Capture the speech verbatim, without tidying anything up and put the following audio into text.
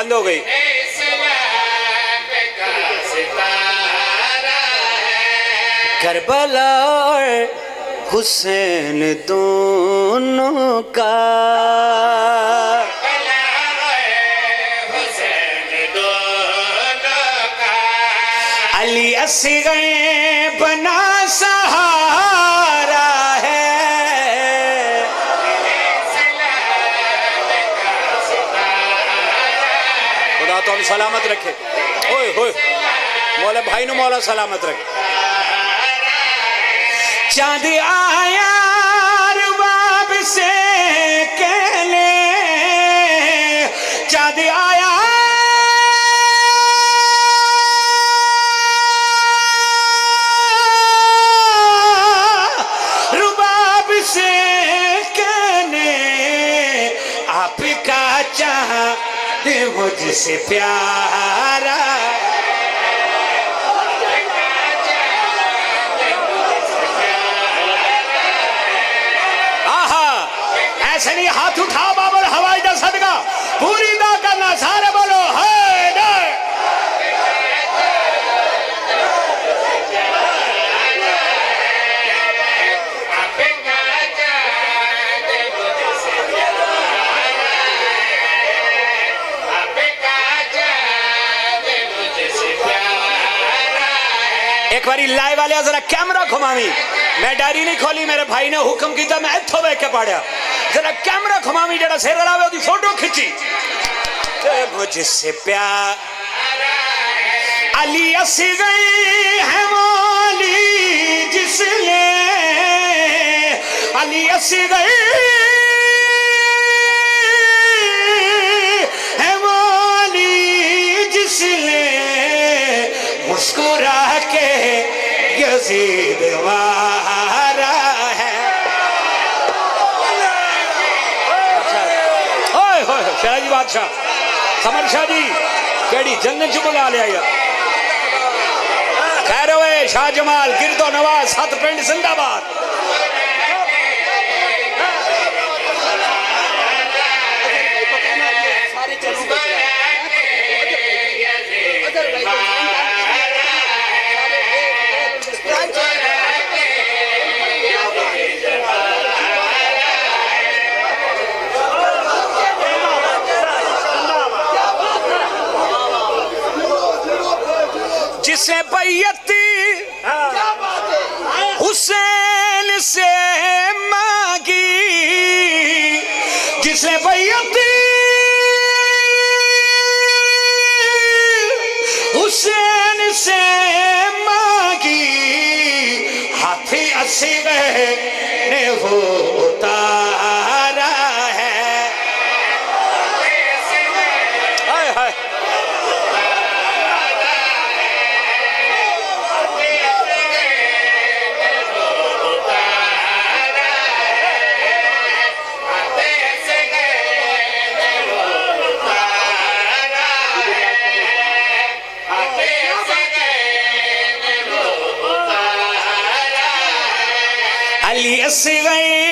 बंद हो गई। करबला और हुसैन दोनों का, अली असगर बना सहारा है। खुदा तो हम सलामत रखे। ओए होए मौला भाई नु मौला सलामत रखे। चांद आया रुबाब से कहले, चांद आया रुबाब से कहने, आपका चांद मुझसे प्यारा। ऐसे नहीं हाथ उठाओ बाबर हवाई दा सदका पूरी दा करना सारे बोलो है ना। एक बारी लाइव वाले जरा कैमरा घुमावी। मैं डायरी नहीं खोली, मेरे भाई ने हुक्म किया, मैं इत्थों वेख के पढ़िया। जरा कैमरा घुमावी, जरा सिर रलावे ओदी फोटो खिंची। मुझसे प्यार अली असगर है मौली जिसने, अली असगर है मौली जिसने मुस्कुरा के यजीद मारा है। शाहजी बादशाह समर शाह जी केड़ी जन्नत च बुला लिया यार। खैर होए शाह जमाल गिरदो नवाज सत पिंड जिंदाबाद। जिसे बैयती हुसैन से मांगी, जिसे बैयती हुसैन से मांगी, हाथी असगर ने वो उतारा है। हाय हाय अली असगर